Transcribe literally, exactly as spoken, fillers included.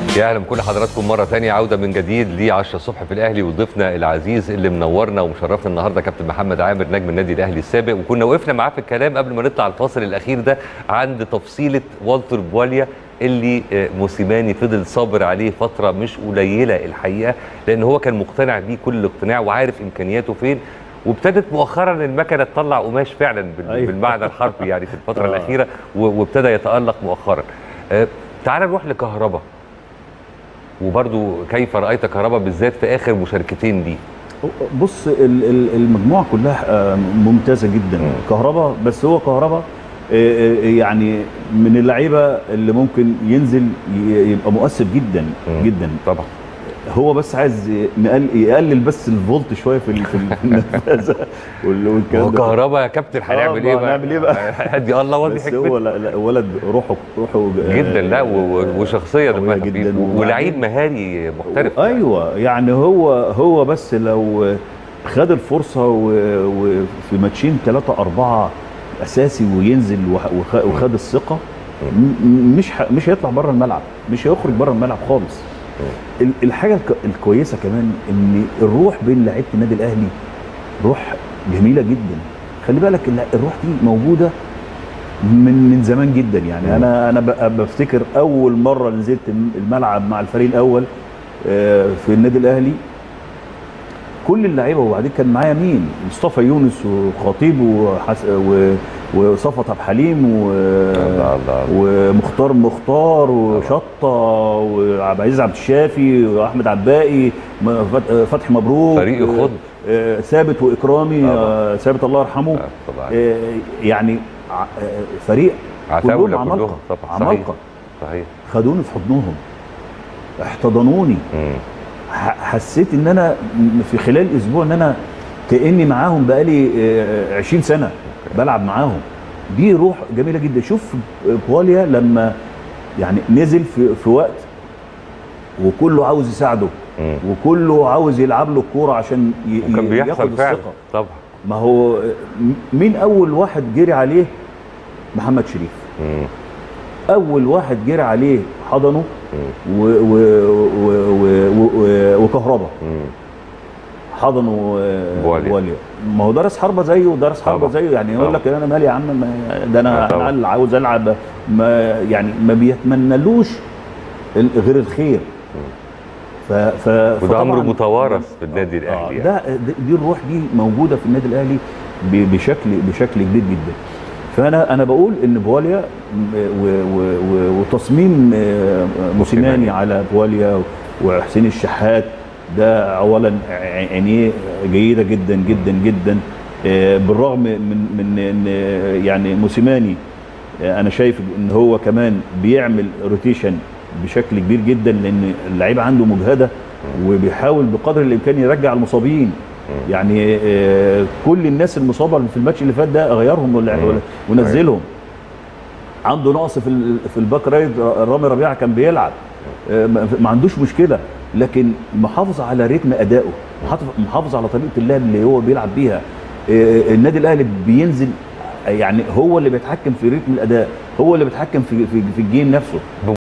يا اهلا بكل حضراتكم مره ثانيه، عوده من جديد ل عشرة الصبح في الاهلي، وضيفنا العزيز اللي منورنا ومشرفنا النهارده كابتن محمد عامر نجم النادي الاهلي السابق. وكنا وقفنا معاه في الكلام قبل ما نطلع الفاصل الاخير ده عند تفصيله والتر بواليا اللي موسيماني فضل صابر عليه فتره مش قليله الحقيقه، لان هو كان مقتنع بيه كل الاقتناع وعارف امكانياته فين. وابتدت مؤخرا المكنه تطلع قماش فعلا بالمعنى الحرفي يعني في الفتره الاخيره، وابتدى يتالق مؤخرا. تعال نروح لكهربا، وبرضو كيف رأيت كهربا بالذات في آخر مشاركتين دي؟ بص المجموعة كلها ممتازة جدا. كهربا، بس هو كهربا يعني من اللعيبة اللي ممكن ينزل يبقى مؤثر جدا جدا طبعا. هو بس عايز يقلل بس الفولت شويه في في النفاذه والكلام ده. كهربا يا كابتن هنعمل ايه بقى؟ هنعمل ايه بقى؟ هدي الله وادي حكمته. بس هو لا ولد روحه روحه جدا، لا وشخصيه جدا ولعيب مهاري محترف. ايوه يعني هو هو بس لو خد الفرصه وفي ماتشين ثلاثه اربعه اساسي وينزل وخد الثقه، مش مش هيطلع بره الملعب، مش هيخرج بره الملعب خالص. الحاجه الكويسه كمان ان الروح بين لعيبه النادي الاهلي روح جميله جدا. خلي بالك الروح دي موجوده من من زمان جدا يعني. انا انا بفتكر اول مره نزلت الملعب مع الفريق الاول في النادي الاهلي، كل اللعيبه، وبعدين كان معايا مين؟ مصطفى يونس وخطيب وحس... و... وصفت عبد الحليم و... ومختار مختار وشطه وعبد العزيز عبد الشافي واحمد عباقي، فتحي مبروك، فريق يخض، ثابت واكرامي، ثابت الله يرحمه. يعني فريق كلهم عمالقه عمالقه. صحيح. خدوني في حضنهم، احتضنوني. م. حسيت ان انا في خلال اسبوع ان انا كاني معاهم بقالي عشرين سنه بلعب معاهم. دي روح جميله جدا. شوف بواليا لما يعني نزل في في وقت وكله عاوز يساعده، م. وكله عاوز يلعب له الكوره عشان ياخد الثقه. طبعا. ما هو مين اول واحد جري عليه؟ محمد شريف. م. اول واحد جري عليه حضنه وكهربا حضنوا بواليا. ما هو درس حربه زيه ودرس حربه زيه يعني. يقول لك انا مالي يا عم، ده انا انا عاوز العب، ما يعني ما بيتمنالوش غير الخير. ف ف وده امر متوارث في النادي الاهلي يعني. ده دي الروح دي موجوده في النادي الاهلي بشكل بشكل كبير جدا. فانا انا بقول ان بواليا وتصميم موسيماني على بواليا وحسين الشحات ده اولا عينيه جيده جدا جدا جدا. بالرغم من من ان يعني موسيماني انا شايف ان هو كمان بيعمل روتيشن بشكل كبير جدا، لان اللعيبه عنده مجهده وبيحاول بقدر الامكان يرجع المصابين. يعني كل الناس المصابه في الماتش اللي فات ده غيرهم ونزلهم. عنده نقص في في الباك رايت، رامي ربيعه كان بيلعب، ما عندوش مشكله، لكن محافظ على رتم ادائه، محافظ على طريقه اللعب اللي هو بيلعب بيها. النادي الاهلي بينزل يعني هو اللي بيتحكم في رتم الاداء، هو اللي بيتحكم في في الجيم نفسه.